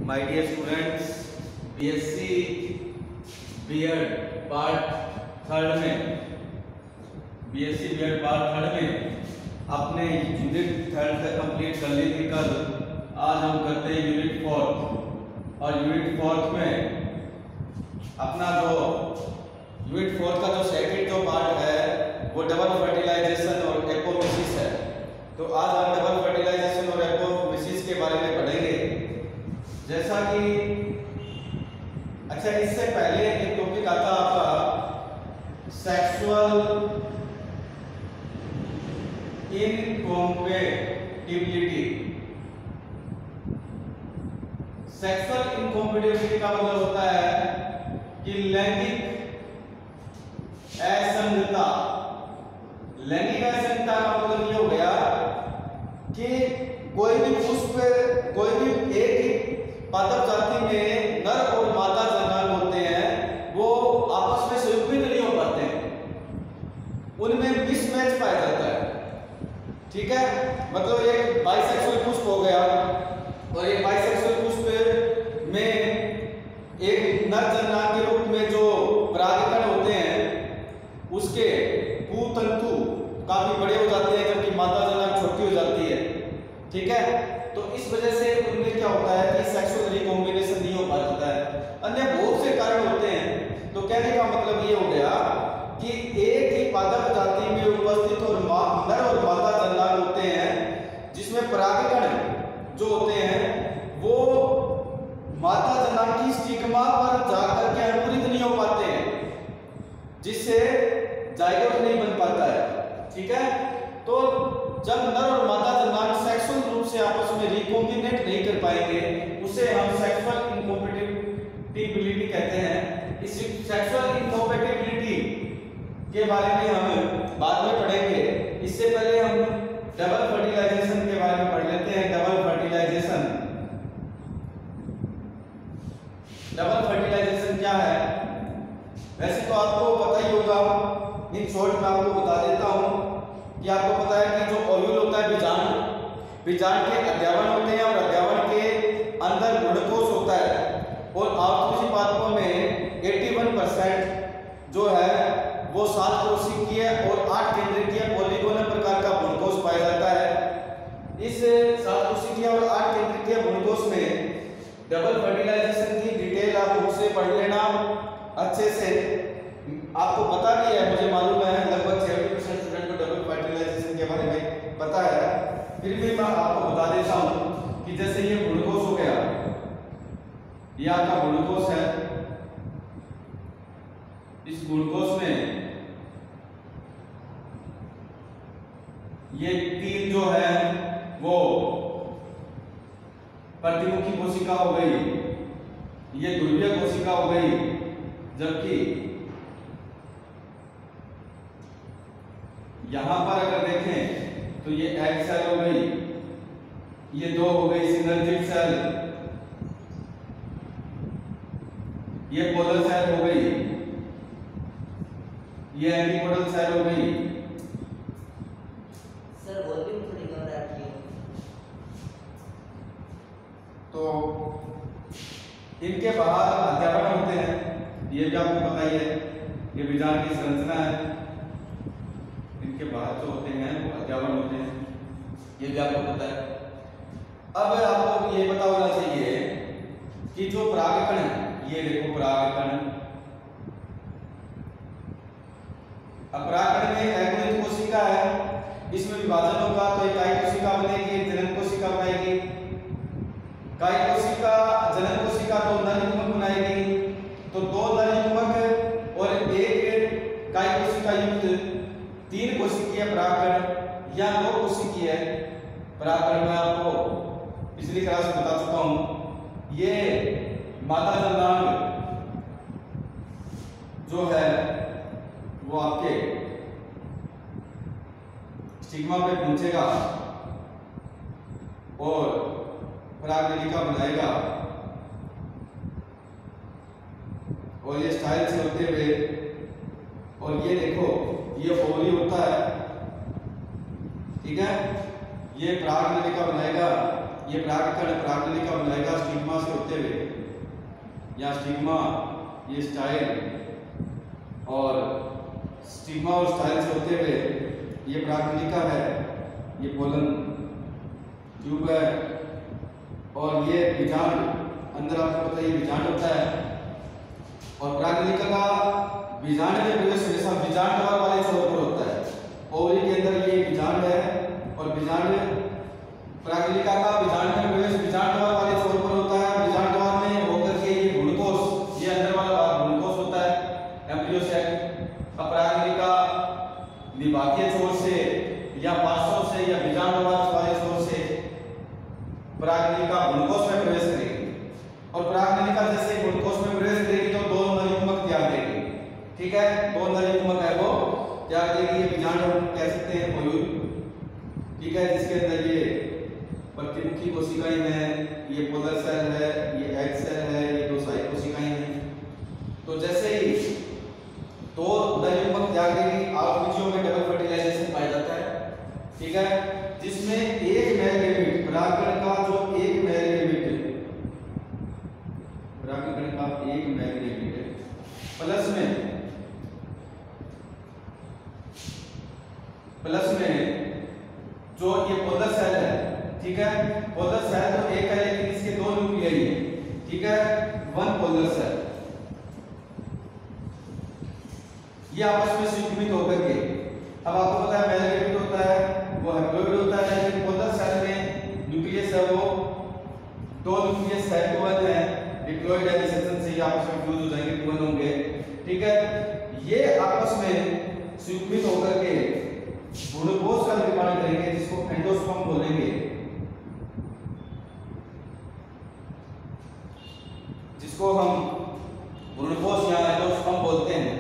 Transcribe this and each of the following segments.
My dear students, BSc BEd part third में अपने unit third तक कंप्लीट कर ली थी कल। आज हम करते हैं यूनिट फोर्थ, और यूनिट फोर्थ में अपना जो यूनिट फोर्थ का जो सेकंड जो पार्ट है वो डबल फर्टिलाइजेशन और एपोमिसिस है। तो आज हम डबल फर्टिलाइजेशन और एपोमिसिस के बारे में पढ़ेंगे। जैसा कि अच्छा, इससे पहले एक टॉपिक आता आपका सेक्सुअल इनकॉम्पैटिबिलिटी। सेक्सुअल इनकॉम्पैटिबिलिटी का मतलब होता है कि लैंगिक असंगतता। लैंगिक असंगतता का मतलब ये हो गया कि कोई भी पुष्प, कोई भी एक ही पादप जाति में नर और मादा जनांग होते हैं, वो आपस में संयुग्मित नहीं हो पाते हैं, उनमें मिसमैच पाया जाता है। ठीक है, मतलब एक बाइसेक्सुअल पुष्प हो गया और एक बाइसेक्सुअल पुष्प में एक नर जनांग के रूप में जो परागकण होते हैं उसके कुतंतु काफी बड़े हो जाते हैं, जबकि मादा जनांग छोटी हो जाती है। ठीक है, तो इस वजह से उनमें क्या होता है कि सेक्सुअल रिकॉम्बिनेशन नहीं हो पाता है। अन्य बहुत से कारण होते हैं। तो कहने का मतलब ये हो गया कि एक ही पादप जाति में उपस्थित और नर और मादा जनांग होते हैं, जिसमें परागकण जो होते हैं वो मादा जनांग की स्टिग्मा पर जाकर के अंकुरित नहीं हो पाते हैं, जिससे जाइगोट नहीं बन पाता है। ठीक है, तो जब नर और मादा जनांग सेक्सुअल रूप से आपस में रिकॉम्बिनेट नहीं कर पाएंगे, उसे हम सेक्सुअल इनकॉम्पैटिबिलिटी कहते हैं। इस सेक्सुअल इनकॉम्पैटिबिलिटी के बारे में हम बाद में पढ़ेंगे। इससे पहले हम डबल फर्टिलाइजेशन के बारे में पढ़ लेते हैं। डबल फर्टिलाइजेशन क्या है? वैसे तो आपको पता ही होगा, इन शॉर्ट में आपको बता देता हूं कि आपको पता है कि जो ओव्यूल होता है, बीजांड के अध्यवन होते हैं और अध्यवन के अंदर गुणकोष होता है। और आवर्तक पादपों में 81% जो है वो 7 कोशिकीय और 8 केंद्रीय पॉलीगोनल प्रकार का गुणकोष पाया जाता है। इस 7 कोशिकीय और 8 केंद्रीय गुणकोष में डबल फर्टिलाइजेशन की डिटेल आप बुक से पढ़ लेना अच्छे से। आपको पता भी है, मुझे मालूम है, लगभग 70% स्टूडेंट को डबल फर्टिलाइजेशन के बारे में पता है। फिर भी मैं आपको बता देता हूं कि जैसे ये गुणकोष हो गया, ये आपका गुणकोष है। इस गुणकोष में ये 3 जो है वो प्रतिमुखी कोशिका हो गई, ये ध्रुवीय कोशिका हो गई, जबकि यहां पर अगर देखें तो ये एग सेल हो गई, ये 2 हो गई सिनर्जिड सेल, ये पोलर सेल हो गई, ये एंटीपोडल सेल हो गई। सर वॉल्यूम थोड़ी कम रखिए। तो इनके बाहर अध्यवन होते हैं, ये भी आपको पता ही है, ये बीजांड की संरचना है। इनके बाहर जो होते हैं वो अध्यवन होते हैं, ये भी आपको पता है। अब आपको ये पता होना चाहिए कि जो परागकण है, ये देखो परागकण, अब परागकण में एगोनिक कोशिका है, इसमें विभाजन होगा तो इकाई कोशिका बनेगी, एक जनन कोशिका बनाएगी। इकाई कोशिका जनन कोशिका तो नर युग्मक बनाएगी, तो 2 नर युग्मक और एक इकाई कोशिका युक्त 3 कोशिकीय परागकण या 2 कोशिकीय परागकण। मैं आपको पिछली क्लास में बता चुका हूं, ये मादा जनांग जो है वो आपके स्टिग्मा पे पहुंचेगा और परागनलिका बनाएगा, और ये स्टाइल से होते हुए, और ये देखो ये ओवरी होता है। ठीक है, ये परागनलिका बनाएगा, ये परागकण परागनलिका बनाएगा स्टिग्मा से होते हुए, या स्टिग्मा ये स्टाइल और स्टिग्मा और स्टाइल से होते हुए ये परागनलिका है, ये पोलन ट्यूब है, और ये बीजांड अंदर आपको पता है ये बीजांड होता है। और परागनलिका का बीजांड में प्रवेश हमेशा बीजांड द्वार वाले छोर पर होता है। ओवरी के अंदर ये बीजांड है और बीजांड परागनलिका का बीजांड में प्रवेश बीजांड द्वार वाले छोर पर होता है। बीजांड द्वार में होकर के ये भ्रूणकोष, ये अंदर वाला भाग भ्रूणकोष होता है, एम्ब्रियो सेक। परागनलिका विभागीय छोर से या पार्श्व से या बीजांड द्वार वाले छोर से परागनलिका भ्रूणकोष में प्रवेश करेगी, और परागनलिका जैसे भ्रूणकोष में प्रवेश करेगी तो दो नर युग्मक त्याग देगी। ठीक है, दो नर युग्मक है वो त्याग देगी। ये बीजांड हम कह सकते हैं ओव्यूल, ठीक है, जिसके अंदर ये प्रतिमुखी कोशिकाएं हैं, ये पोलर सेल है, ये एग सेल है, ये दो सहायक कोशिकाएं हैं। तो जैसे ही दो नर युग्मक त्याग देगी, आवृत्तियों में डबल फर्टिलाइजेशन पाया जाता है। ठीक है, जिसमें एक मेल गैमेट परागकण का जो एक मेल गैमेट परागकण का एक मेल गैमेट प्लस में जो ये पोलर सेल है, ठीक है, पोलर सेल तो एक है लेकिन इसके दो न्यूक्लियाई है, ठीक है, वन पोलर सेल, ये आपस में संयुग्मित होकर के, अब आपको पता है मेल गैमेट होता है वो हैप्लोइड होता है, लेकिन पोलर सेल में न्यूक्लियस है वो दो न्यूक्लियस हैप्लोइड है, डिप्लॉइड है, निषेचन से ये आपस में फ्यूज हो जाएंगे, ट्विन होंगे। ठीक है, ये आपस में संयुग्मित होकर के भ्रूणकोष का निर्माण करेंगे, जिसको एंडोस्पर्म बोलेंगे, जिसको हम भ्रूणकोष या एंडोस्पर्म बोलते हैं।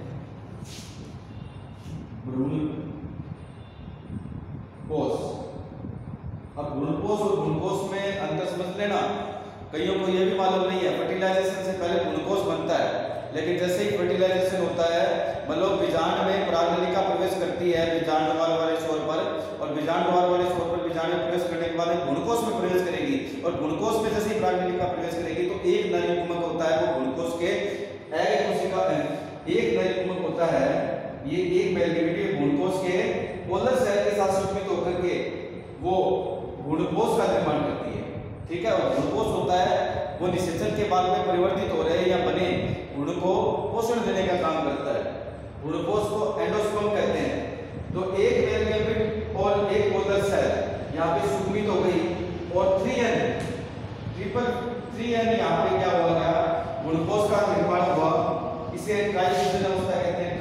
भ्रूणकोष, अब भ्रूणकोष और भ्रूणकोष में अंतर समझ लेना। कईयों को यह भी मालूम नहीं है, फर्टिलाइजेशन से पहले भ्रूणकोष बनता है, लेकिन जैसे ही फर्टिलाइजेशन होता है, मतलब बीजांड में परागनलिका प्रवेश करती है बीजांड द्वार वाले छोर पर, और बीजांड द्वार वाले छोर पर बीजांड में प्रवेश करने के बाद भ्रूणकोष में प्रवेश करेगी, और भ्रूणकोष में जैसे ही परागनलिका प्रवेश करेगी तो एक नर युग्मक होता है, वो भ्रूणकोष के एग कोशिका एक नर युग्मक होता है, ये एक मेल गैमेट भ्रूणकोष के पोलर सेल के साथ संयुग्मित होकर के वो भ्रूणकोष का निर्माण करती है। ठीक है, और भ्रूणकोष होता है वो निषेचन के बाद में परिवर्तित हो रहे या बने भ्रूण को पोषण देने का काम करता है। भ्रूणकोष को एंडोस्पर्म कहते हैं। तो एक मेल गैमेट और एक पोलर सेल यहाँ पे संयुग्मित हो गई, और 3n ट्रिपल 3n यहाँ पे क्या हुआ गया, भ्रूणकोष का निर्माण हुआ। इसे ट्राइफ्यूजन अवस्था कहते हैं,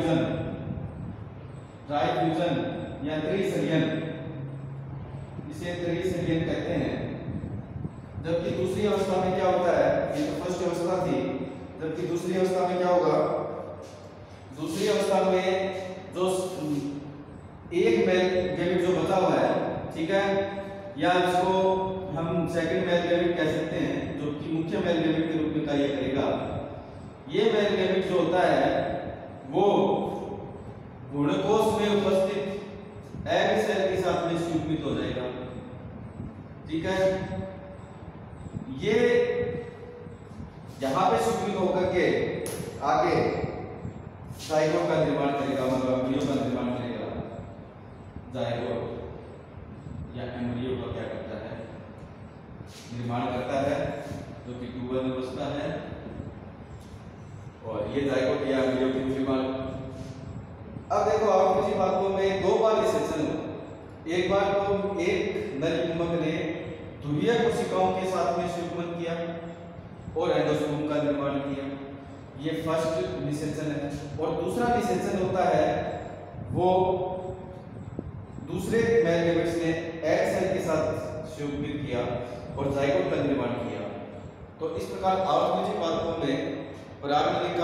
ट्राइफ्यूजन या त्रिसंयन, इसे त्रिसंयन कहते हैं। जबकि दूसरी अवस्था में क्या होता है, ये तो फर्स्ट अवस्था थी, जबकि दूसरी अवस्था में क्या होगा, दूसरी अवस्था में जो एक मेल गैमेट जो बचा हुआ है, ठीक है, या इसको हम सेकंड मेल गैमेट कह सकते हैं, जो कि मुख्य मेल गैमेट के रूप में कार्य करेगा। ये मेल गैमेट जो होता है वो भ्रूणकोष में उपस्थित एग सेल के साथ में संयुग्मित हो जाएगा। ठीक है, ये यहां पे संयुग्मित होकर के आगे जाइगोट का निर्माण करेगा, मतलब एम्ब्रियो का निर्माण करेगा। जाइगोट या एम्ब्रियो का क्या करता है, निर्माण करता है, जो कि ट्यूबल में बसता है, और ये जाइगोट या एम्ब्रियो की निर्माण। अब देखो, आप किसी बातों में दो बार निषेचन हो। एक बार तो एक नर युग्मक ने ध्रुवीय कोशिकाओं के साथ में संयुग्मन किया और एंडोस्पर्म का निर्माण किया, ये फर्स्ट निषेचन है। और दूसरा निषेचन होता है वो दूसरे मेल गैमेट्स ने एग सेल के साथ संयुग्मित किया और जाइगोट का निर्माण किया। तो इस प्रकार आवृत्ति पादपों में परागनलिका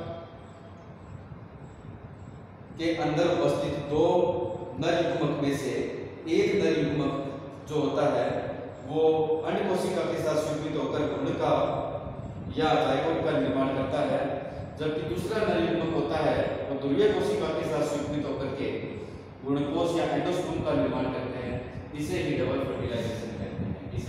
के अंदर उपस्थित दो नर युग्मक में से एक नर युग्मक जो होता है वो अंड कोशिका के साथ संयुग्मित होकर भ्रूण का या जाइगोट का निर्माण करता है, जबकि दूसरा नर युग्मक होता है वो ध्रुवीय कोशिका के साथ संयुग्मित होकर के भ्रूणकोष या एंडोस्पर्म का निर्माण करते हैं। इसे ही डबल फर्टिलाइजेशन कहते हैं।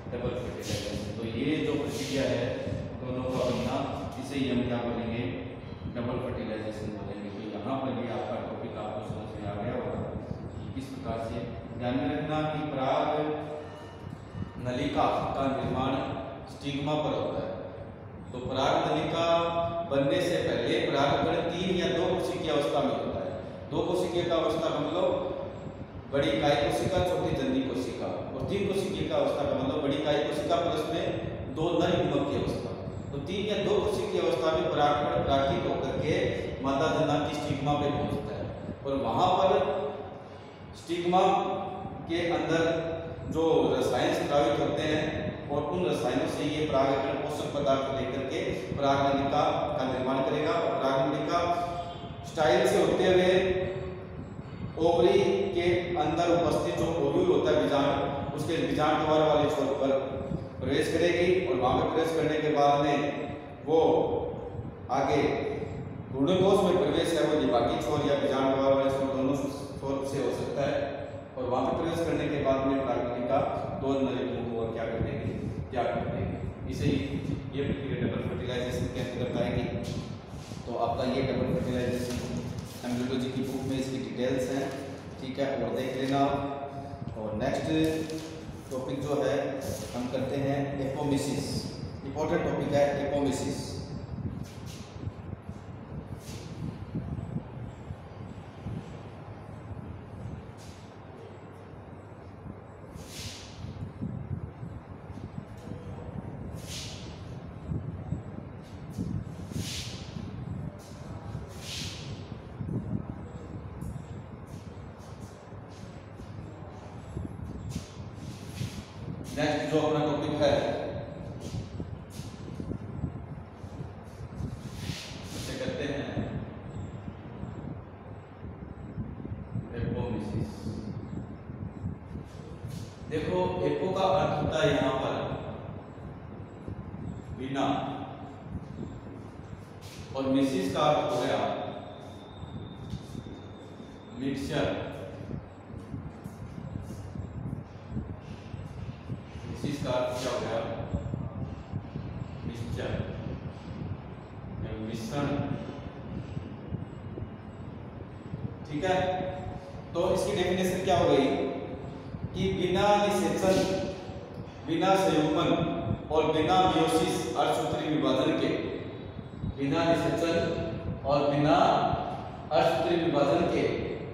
Double fertilization. तो ये जो प्रक्रिया है दोनों का बनना, इसे ही हम क्या बोलेंगे, डबल फर्टिलाइजेशन बोलेंगे। तो यहाँ पर भी आपका टॉपिक आपको समझ में आ गया होगा कि किस प्रकार से। ध्यान में रखना कि पराग नलिका का निर्माण स्टिग्मा पर होता है। तो पराग नलिका बनने से पहले परागकण 3 या 2 कोशिकीय अवस्था में होता है। 2 कोशिकीय का अवस्था का मतलब बड़ी इकाई कोशिका, छोटी जंगी कोशिका, और 3 कोशिकीय का अवस्था का मतलब बड़ी इकाई कोशिका प्लस में 2 नर युग्मक की अवस्था। तो 3 या 2 कोशिकीय अवस्था में परागकण परागित होकर के मादा जननांग की स्टिग्मा पे पहुंचता है, और वहां पर स्टिग्मा के अंदर जो रसायन स्रावित होते हैं और उन रसायनों से ये परागकण पोषक पदार्थ लेकर के पराग नलिका का निर्माण करेगा। और पराग नलिका स्टाइल से होते हुए ओवरी के अंदर उपस्थित जो ओव्यूल होता है बीजांड, उसके बीजांड द्वार वाले छोर पर प्रवेश करेगी, और वहां पर प्रवेश करने के बाद में वो आगे भ्रूणकोश में प्रवेश है वो दिमागी छोर या बीजांड द्वार वाले छोर, दोनों छोर से हो सकता है। और वहां पर प्रवेश करने के बाद में पराग नलिका 2 नर युग्मकों को क्या कर देगी, त्याग कर देगी। इसे ये प्रक्रिया डबल फर्टिलाइजेशन के अंतर्गत आएगी। तो आपका ये डबल फर्टिलाइजेशन एम्ब्रियोलॉजी की बुक में इसकी डिटेल्स हैं, ठीक है, और देख लेना। और नेक्स्ट टॉपिक जो है हम करते हैं एपोमिसिस। इंपॉर्टेंट टॉपिक है एपोमिसिस। नेक्स्ट जो अपना टॉपिक है उसे कहते हैं एपोमिसिस। देखो एपो का अर्थ होता है यहाँ पर बिना, और मिसिस का अर्थ हो गया मिक्सचर। इसका अर्थ क्या हो गया, मिक्सचर या मिश्रण, ठीक है। तो इसकी डेफिनेशन क्या हो गई कि बिना निषेचन, बिना संयुग्मन और बिना मियोसिस अर्धसूत्री विभाजन के, बिना निषेचन और बिना अर्धसूत्री विभाजन के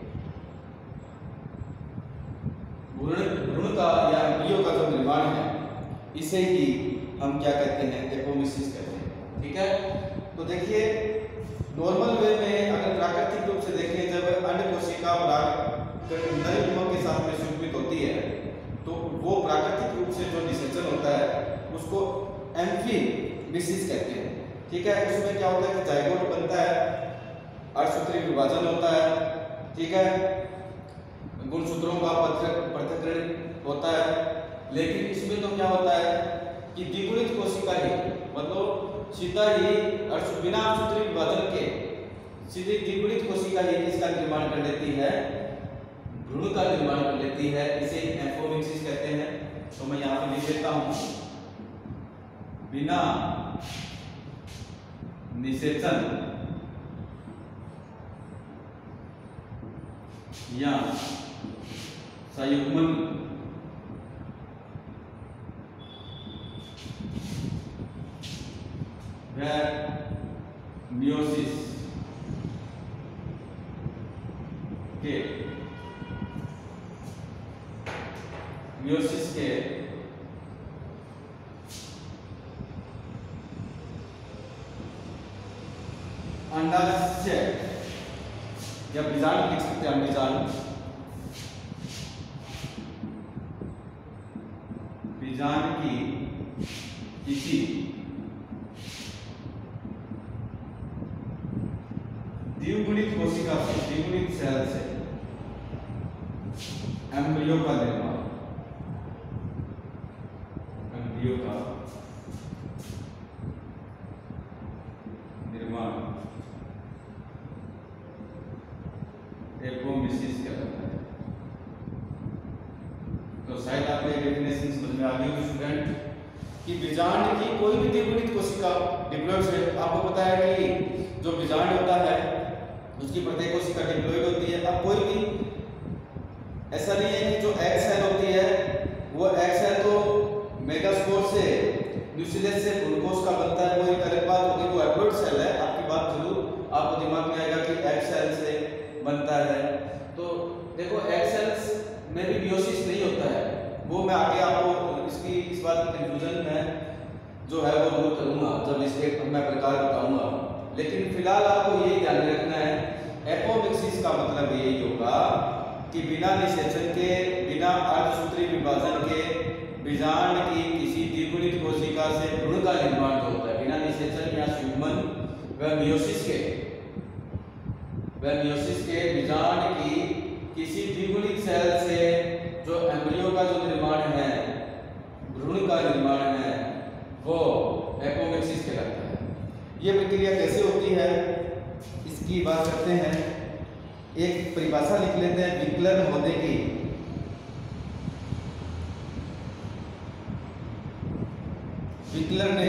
भ्रूण का या एम्ब्रियो का जो निर्माण है इसे ही हम क्या कहते हैं, एपोमिसिस कहते हैं, ठीक है। तो देखिए नॉर्मल वे में अगर प्राकृतिक रूप से देखें, जब अंड कोशिका नर युग्मक के साथ में संयुग्मित होती है तो वो प्राकृतिक रूप से जो निषेचन होता है उसको एम्फीमिसिस कहते हैं, ठीक है। उसमें क्या होता है कि जाइगोट बनता है, अर्धसूत्री विभाजन होता है, ठीक है, गुणसूत्रों का पृथक्करण होता है। लेकिन इसमें तो क्या होता है कि द्विगुणित कोशिका ही, मतलब सीधा ही बिना अर्धसूत्री विभाजन के सीधे द्विगुणित कोशिका ही इसका निर्माण कर लेती है, भ्रूण का निर्माण कर लेती है, इसे एपोमिसिस कहते हैं। तो मैं यहाँ पे लिख देता हूँ, बिना निषेचन या संयुग्मन व मियोसिस के अंडाशय या बीजांड लिख सकते हैं, बीजांड की किसी द्विगुणित कोशिका से, द्विगुणित सेल से एम्ब्रियो का निर्माण, एम्ब्रियो का निर्माण एपोमिसिस कहलाता है। तो शायद आपको ये डेफिनेशन समझ में आ गई होगी स्टूडेंट कि बीजांड की कोई भी द्विगुणित कोशिका डिप्लॉइड है। आपको पता है कि जो बीजांड होता है उसकी प्रत्येक कोशिका डिप्लॉइड होती है। अब कोई भी ऐसा नहीं है कि जो एग सेल होती है वो एग सेल तो मेगास्पोर से न्यूक्लियस से ग्लूकोज का बनता है, वो एक अलग बात होगी, वो हैप्लॉइड सेल है। आपकी बात जरूर आपको दिमाग में आएगा कि एग सेल से बनता है। तो देखो एग सेल्स में भी मियोसिस नहीं होता है, वो मैं आगे आपको इसकी इस बात की कंफ्यूजन में जो है वो दूर करूंगा जब इसके मैं प्रकार बताऊंगा। लेकिन फिलहाल आपको यही ध्यान रखना है, एपोमिक्सिस का मतलब यही होगा कि बिना निषेचन के, बिना अर्धसूत्री विभाजन के बीजांड की किसी द्विगुणित कोशिका से भ्रूण का निर्माण होता है। बिना निषेचन या शुभमन व मियोसिस के बीजांड की किसी द्विगुणित सेल से जो एम्ब्रियो का जो निर्माण है, भ्रूण का निर्माण है, वो एपोमिक्सिस कहलाता है। ये प्रक्रिया कैसे होती है इसकी बात करते हैं। एक परिभाषा लिख लेते हैं विक्लर होने की। विक्लर ने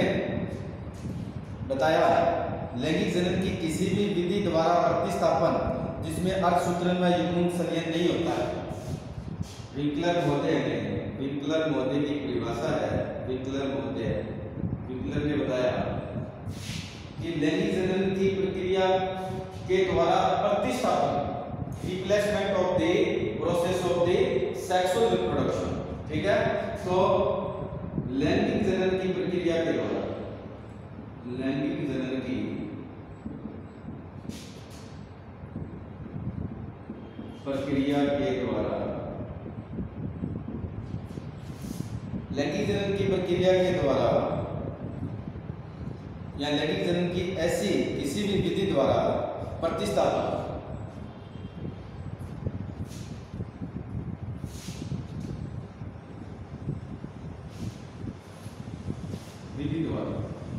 बताया लैंगिक जनन की किसी भी विधि द्वारा प्रतिस्थापन जिसमें अर्धसूत्रण में युग्मन संलयन नहीं होता है। विक्लर महोदय की परिभाषा है। विक्लर ने बताया कि लैंगिक जनन की प्रक्रिया के द्वारा प्रतिस्थापन, replacement of the process of the sexual reproduction, ठीक है। तो लैंगिक जनन की प्रक्रिया के द्वारा, लैंगिक जनन की प्रक्रिया के द्वारा, लैंगिक जनन की प्रक्रिया के द्वारा या लैंगिक जनन की ऐसी किसी भी विधि द्वारा प्रतिस्थापन, विधि द्वारा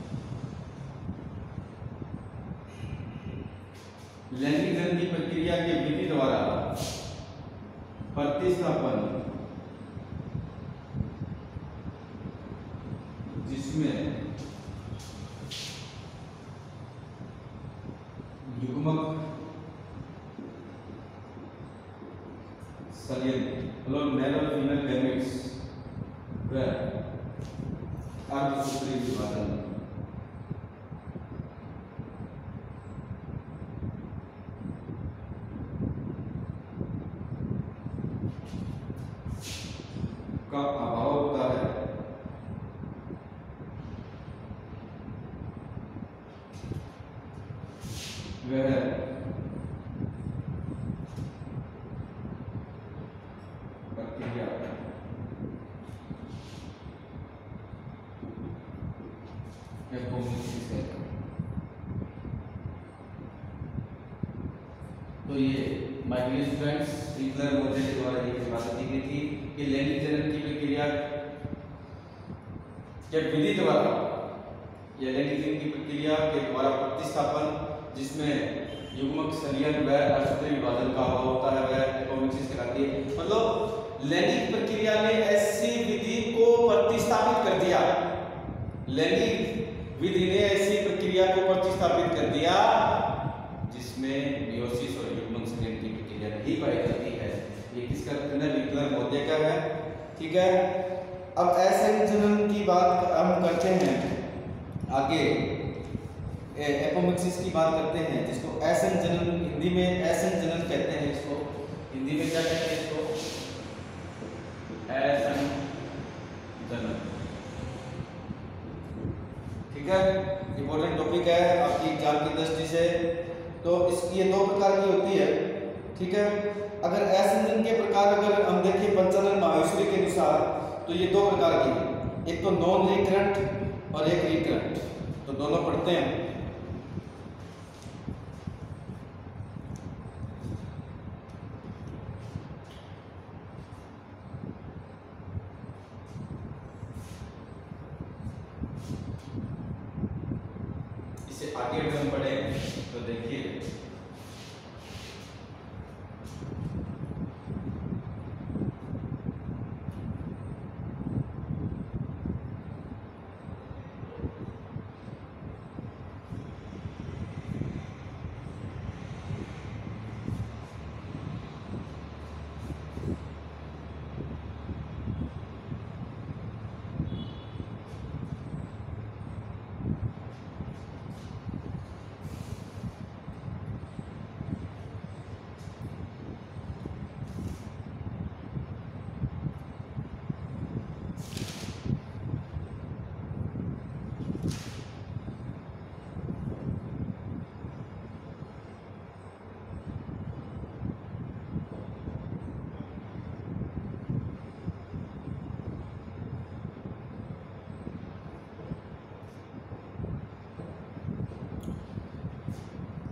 लैंगिक जनन की प्रक्रिया के विधि द्वारा प्रतिस्थापन जिसमें युग्मक संलयन मतलब मेल और फीमेल गैमेट्स व अर्धसूत्री विभाजन का अभाव होता है, वह प्रक्रिया एपोमिक्सिस है। तो ये माय डियर स्टूडेंट्स, विक्लर महोदय के द्वारा ये बात की गई थी कि लैंगिक जनन की प्रक्रिया के विधि द्वारा या लैंगिक जनन की प्रक्रिया के द्वारा प्रतिस्थापन जिसमें युग्मक संलयन व अर्धसूत्री विभाजन का अभाव होता है, वह एपोमिक्सिस कहलाती है। मतलब लैंगिक प्रक्रिया ने ऐसी विधि को प्रतिस्थापित कर दिया, लैंगिक विधि ने ऐसी प्रक्रिया को प्रतिस्थापित कर दिया जिसमें मियोसिस और युग्मन संलयन की प्रक्रिया नहीं पाई जाती है। ये किसका कथन है? विक्लर महोदय का है, ठीक है। अब असंजनन की बात हम करते हैं आगे, एपोमिक्सिस की बात करते हैं जिसको असंजनन, हिंदी में असंजनन कहते हैं। इसको हिंदी में क्या कहते हैं? इसको असंजनन, ठीक है। इंपॉर्टेंट टॉपिक है आपकी एग्जाम की दृष्टि से। तो इसकी ये दो प्रकार की होती है, ठीक है। अगर असंजनन के प्रकार अगर हम देखें पंचानन माहेश्वरी के अनुसार तो ये दो प्रकार की है, एक तो नॉन रिकरेंट और एक रिकरेंट। तो दोनों पढ़ते हैं। इसे आगे अगर हम पढ़े तो देखिए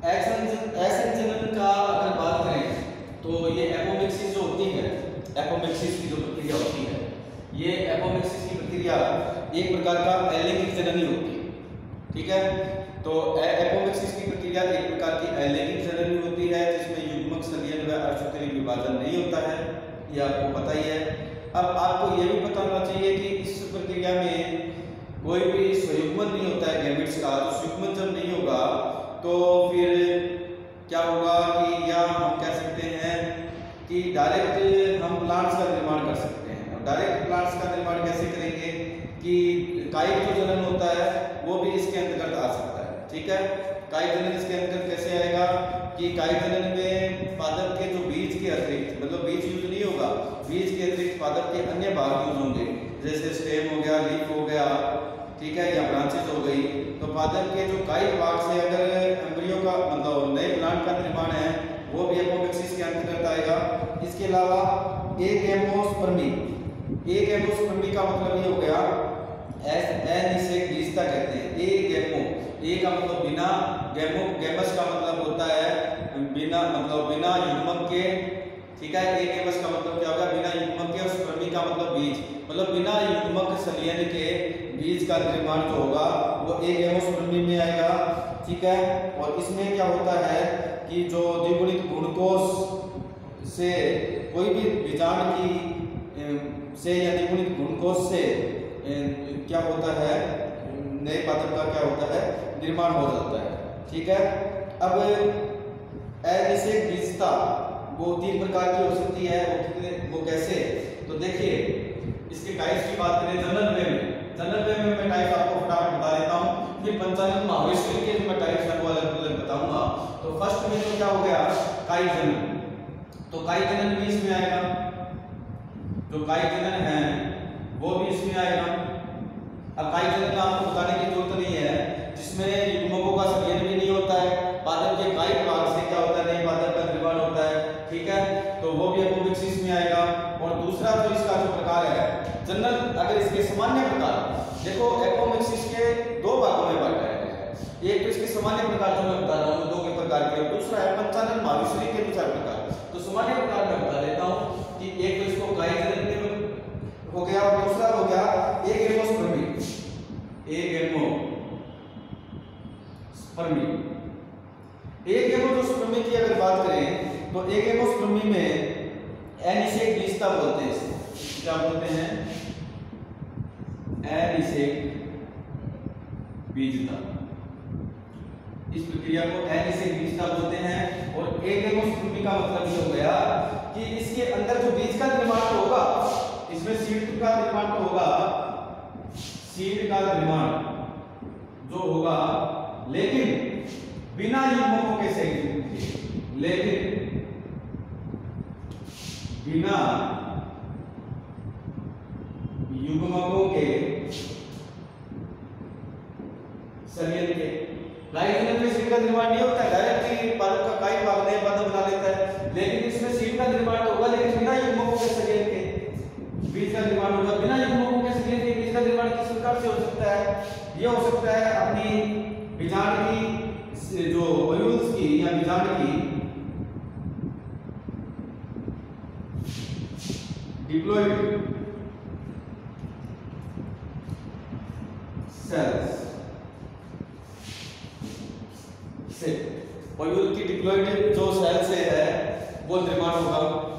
एस जनन का अगर बात करें तो ये एपोमिक्सिस जो होती है, एपोमिक्सिस की जो प्रक्रिया होती है, ये एपोमिक्सिस की प्रक्रिया एक प्रकार का एलैंगिक जननी होती है, ठीक है। तो एपोमिक्सिस की प्रक्रिया एक प्रकार की एलैंगिक जननी होती है जिसमें युग्मक संलयन व अर्धसूत्रीय विभाजन नहीं होता है, ये आपको पता ही है। अब आपको ये भी पता होना चाहिए कि इस प्रक्रिया में कोई भी संयुग्मन नहीं होता है गैमेट्स का। तो संयुग्मन जब नहीं होगा तो फिर क्या होगा कि या हम कह सकते हैं कि डायरेक्ट हम प्लांट्स का निर्माण कर सकते हैं। और डायरेक्ट प्लांट्स का निर्माण कैसे करेंगे कि कायिक जो जनन होता है वो भी इसके अंतर्गत आ सकता है, ठीक है। कायिक जनन इसके अंतर्गत कैसे आएगा कि कायिक जनन में पादप के जो बीज के अतिरिक्त, मतलब बीज यूज नहीं होगा, बीज के अतिरिक्त पादप के अन्य भाग यूज होंगे, जैसे स्टेम हो गया, लीफ हो गया, ठीक है, या ब्रांचेज हो गई। तो पादप के जो कायिक भाग से अगर एम्ब्रियो का मतलब नए प्लांट का निर्माण है वो भी एपोमिक्सिस के अंतर्गत आएगा। इसके अलावा एगेमोस्पर्मी, एगेमोस्पर्मी का मतलब ये हो गया एनिसेक बीजता कहते हैं। एगेमो, ए का मतलब बिना, गेमो गेमस का मतलब होता है बिना, मतलब बिना युग्मक के, ठीक है। एगेमस का मतलब क्या होगा, बिना युग्मक के, और स्पर्मी का मतलब बीज, मतलब बिना युग्मक संलयन के बीज का निर्माण जो होगा वो एगेमोस्पर्मी में आएगा, ठीक है। और इसमें क्या होता है कि जो द्विगुणित भ्रूणकोश से कोई भी बीजाणु की से या द्विगुणित भ्रूणकोश से क्या होता है, नए पादप का क्या होता है, निर्माण हो जाता है, ठीक है। अब एनिसेक बीजता वो 3 प्रकार की हो सकती है, वो कैसे, तो देखिए इसके टाइप्स की बात करें जनरल वे में, जनरल वे में मैं टाइप्स आपको फटाफट बता देता हूँ, फिर पंचानन महाविश्व के मैं टाइप्स आपको अलग अलग बताऊंगा। तो फर्स्ट में तो क्या हो गया, कायिक जनन, तो कायिक जनन भी इसमें आएगा, जो कायिक जनन है वो भी इसमें आएगा। अब कायिक जनन आपको बताने की जरूरत नहीं है, जिसमें युग्मकों का संलयन भी नहीं होता है, पादप के कायिक भाग से क्या होता है, नए पादप का निर्माण होता है, ठीक है। तो वो भी एपोमिक्सिस में आएगा। और दूसरा जो इसका जो प्रकार है जनरल, अगर इसके सामान्य प्रकार देखो, एपोमिक्सिस के 2 भागों में बांटा है। एक तो इसके सामान्य प्रकार जो मैं बता रहा हूँ 2 के प्रकार के, दूसरा है पंचानन महाविश्व के 2 प्रकार। तो सामान्य प्रकार में बता देता हूँ कि एक तो इसको कायिक जनन हो गया और दूसरा हो गया एगेमोस्पर्मी, एगेमोस्पर्मी। एगेमोस्पर्मी की अगर बात करें तो एगेमोस्पर्मी में एनिसेक बीजता बोलते हैं, क्या बोलते हैं, एनिसेक बीजता, इस प्रक्रिया को एनिसेक बीजता बोलते हैं। और एगेमोस्पर्मी का मतलब ये हो गया कि इसके अंदर जो बीज का निर्माण होगा, इसमें सीड का निर्माण तो होगा, सीड का निर्माण जो होगा, लेकिन बिना युग्मकों के संलयन, लेकिन बिना युग्मकों के संलयन के। कायिक जनन में सीड का निर्माण नहीं होता है, डायरेक्ट ही पादप का कायिक भाग नए पादप बना लेता है, लेकिन इसमें सीड का निर्माण तो होगा, लेकिन बिना युग्मकों के संलयन के बीज का निर्माण होगा। बिना युग्मकों के संलयन के बीज का निर्माण किस प्रकार से हो सकता है, ये हो सकता है अपनी बीजांड की जो ओव्यूल्स की या बीजांड की डिप्लॉइड सेल्स से, ओव्यूल की डिप्लॉइड जो सेल से है वो निर्माण होगा।